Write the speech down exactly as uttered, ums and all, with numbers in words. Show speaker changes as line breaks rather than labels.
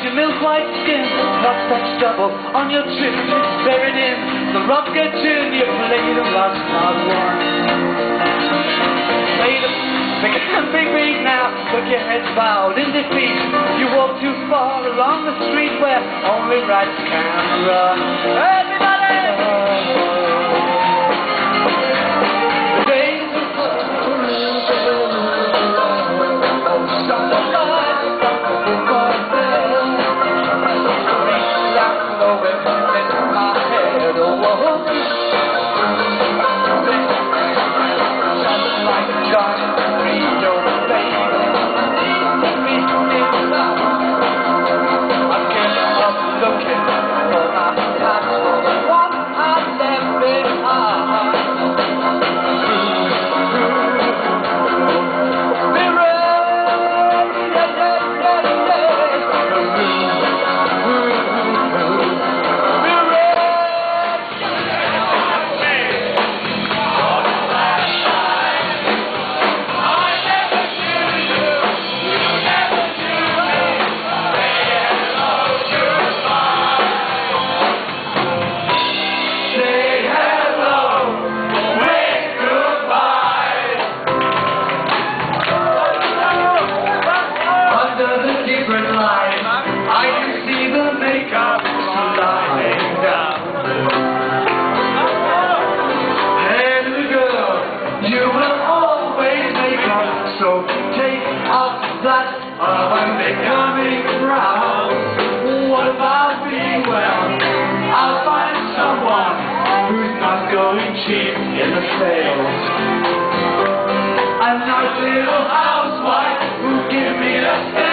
your milk-white skin, lost that stubble on your chin, buried in the rocket tune. You played the last part one. Played a big, big beat now, look your head's bowed in defeat. You walk too far along the street where only rats can run. Everybody! The days of stop the light, stop the birthday. Street lights glowing in my head, oh, oh. Shining like a giant Rio, baby. Me inside. I can't stop looking for my past, for the one I left behind. I can see the makeup sliding down. Hey little girl, you will always make up, so take off that oven becoming proud. What about me? Well, I'll find someone who's not going cheap in the sales. A nice little housewife who'll give me the